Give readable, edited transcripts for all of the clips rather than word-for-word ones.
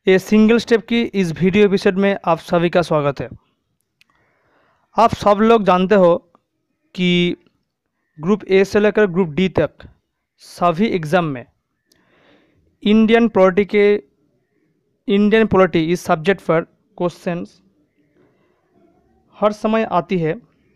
A single step की इस video episode में आप सभी का स्वागत है। आप सब लोग जानते हो कि ग्रुप ए से लेकर ग्रुप डी तक सभी एग्ज़ाम में इंडियन पॉलिटी इस सब्जेक्ट पर क्वेश्चंस हर समय आती है।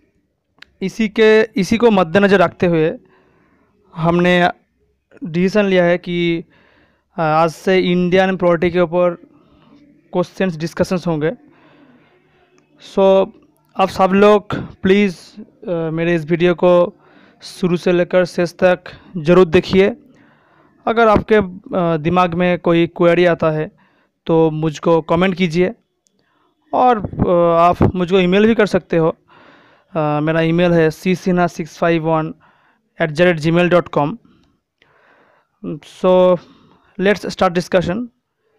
इसी को मद्देनज़र रखते हुए हमने डिसीजन लिया है कि आज से इंडियन पॉलिटी के ऊपर क्वेश्चंस डिस्कशंस होंगे। सो आप सब लोग प्लीज़ मेरे इस वीडियो को शुरू से लेकर शेष तक ज़रूर देखिए। अगर आपके दिमाग में कोई क्वेरी आता है तो मुझको कमेंट कीजिए और आप मुझको ईमेल भी कर सकते हो। मेरा ईमेल है csinha651@gmail.com। So let's start discussion.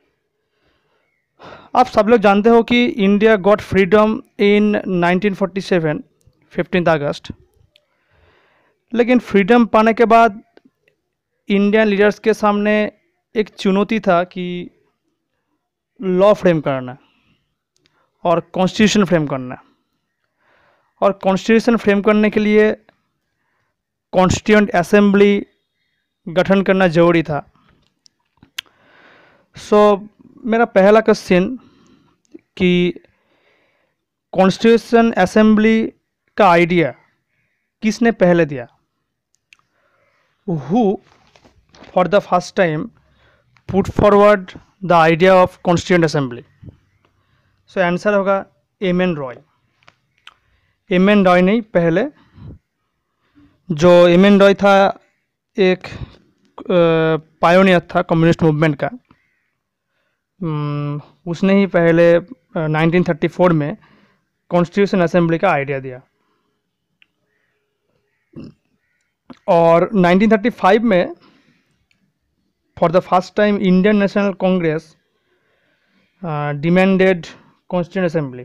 आप सब लोग जानते हो कि India got freedom in 1947 15 August. लेकिन फ्रीडम पाने के बाद इंडियन लीडर्स के सामने एक चुनौती था कि लॉ फ्रेम करना और कॉन्स्टिट्यूशन फ्रेम करना। और कॉन्स्टिट्यूशन फ्रेम करने के लिए कॉन्स्टिट्यूएंट असेंबली गठन करना ज़रूरी था। सो मेरा पहला क्वेश्चन कि कॉन्स्टिट्यूशन असेंबली का आइडिया किसने पहले दिया? Who for the first time put forward the idea of constituent assembly? So answer होगा एम.एन. रॉय। एम.एन. रॉय नहीं, पहले जो एम.एन. रॉय था एक पायोनियर था कम्युनिस्ट मूवमेंट का। उसने ही पहले 1934 में कॉन्स्टिट्यूशन असेंबली का आइडिया दिया। और 1935 में for the first time Indian National Congress demanded constitution assembly.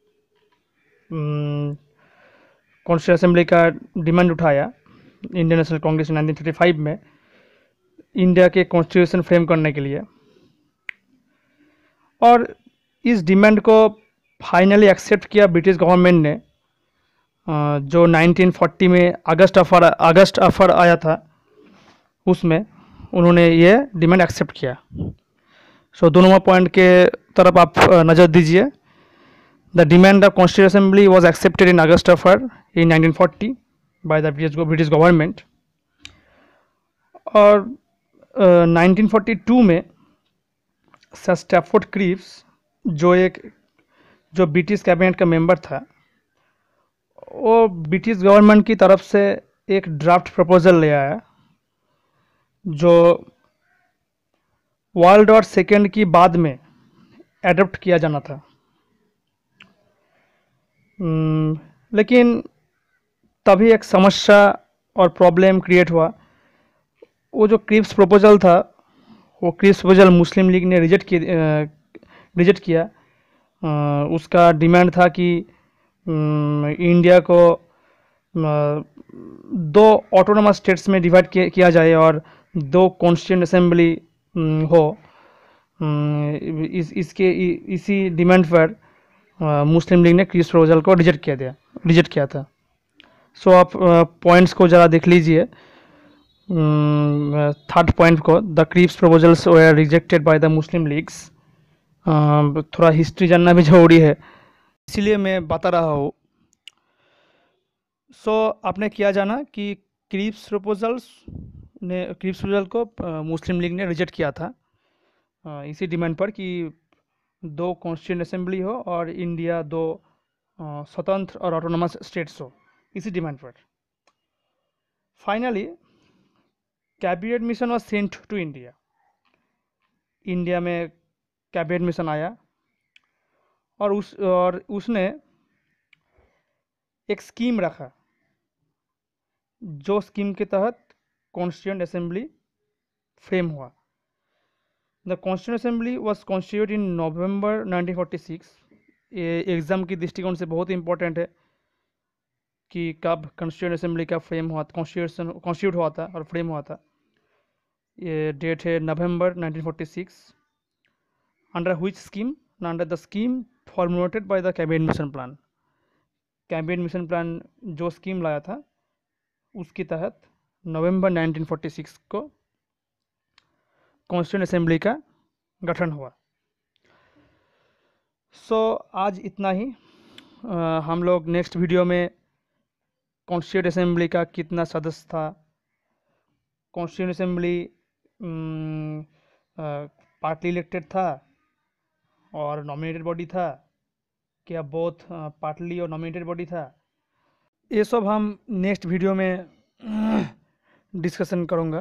Constitution assembly का डिमांड उठाया इंडियन नेशनल कांग्रेस 1935 में इंडिया के कॉन्स्टिट्यूशन फ्रेम करने के लिए। और इस डिमांड को फाइनली एक्सेप्ट किया ब्रिटिश गवर्नमेंट ने, जो 1940 में अगस्त ऑफर आया था उसमें उन्होंने ये डिमांड एक्सेप्ट किया। सो 2 नंबर पॉइंट के तरफ आप नज़र दीजिए। The demand of constitution assembly was accepted in August offer in 1940 by the British government. और 1942 में सर स्टैफोर्ड क्रीप्स जो ब्रिटिश कैबिनेट का मेंबर था, वो ब्रिटिश गवर्नमेंट की तरफ से एक ड्राफ्ट प्रपोजल ले आया जो वर्ल्ड वॉर सेकेंड की बाद में एडॉप्ट किया जाना था। लेकिन तभी एक समस्या और प्रॉब्लम क्रिएट हुआ। वो जो क्रीप्स प्रपोजल था, वो क्रीप्स प्रपोजल मुस्लिम लीग ने रिजेक्ट किया। उसका डिमांड था कि इंडिया को 2 ऑटोनोमस स्टेट्स में डिवाइड किया जाए और 2 कॉन्स्टिट्यूएंट असेंबली हो। इसी डिमांड पर मुस्लिम लीग ने क्रीप्स प्रपोजल को रिजेक्ट किया था। सो आप पॉइंट्स को ज़रा देख लीजिए। थर्ड पॉइंट को, the Cripps proposals were rejected by the Muslim Leagues. थोड़ा हिस्ट्री जानना भी जरूरी है, इसीलिए मैं बता रहा हूँ। सो आपने क्या जाना कि क्रीप्स प्रपोजल को मुस्लिम लीग ने रिजेक्ट किया था इसी डिमांड पर कि 2 कॉन्स्टिट्यूएंट असेंबली हो और इंडिया 2 स्वतंत्र और ऑटोनोमस स्टेट्स हो, इसी डिमांड पर। Finally cabinet mission was sent to India. India में कैबिनेट मिशन आया और उसने एक स्कीम रखा, जो स्कीम के तहत कॉन्स्टिट्यूएंट असेंबली फ्रेम हुआ। The constituent assembly was constituted in November 1946। ये एग्ज़ाम की दृष्टिकोण से बहुत इंपॉर्टेंट है कि कब कॉन्स्टिट्यूएंट असेंबली का फ्रेम हुआ, कॉन्स्टिट्यूट हुआ था और फ्रेम हुआ था। ये डेट है नवंबर 1946। Under which scheme? Under the scheme formulated by the cabinet mission plan. Cabinet mission plan जो स्कीम लाया था उसके तहत नवंबर 1946 को कॉन्स्टिट्यूएंट असेंबली का गठन हुआ। आज इतना ही। हम लोग नेक्स्ट वीडियो में कॉन्स्टिट्यूएंट असेंबली का कितना सदस्य था, कॉन्स्टिट्यूएंट असेंबली पार्टली इलेक्टेड था और नॉमिनेटेड बॉडी था, क्या बोथ पार्टली और नॉमिनेटेड बॉडी था, ये सब हम नेक्स्ट वीडियो में डिस्कशन करूँगा।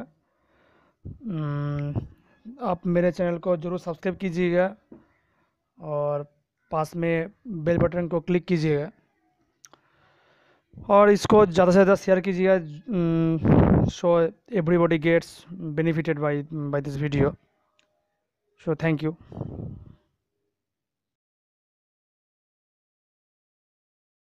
आप मेरे चैनल को ज़रूर सब्सक्राइब कीजिएगा और पास में बेल बटन को क्लिक कीजिएगा और इसको ज़्यादा से ज़्यादा शेयर कीजिएगा, so everybody gets benefited by this video. So thank you.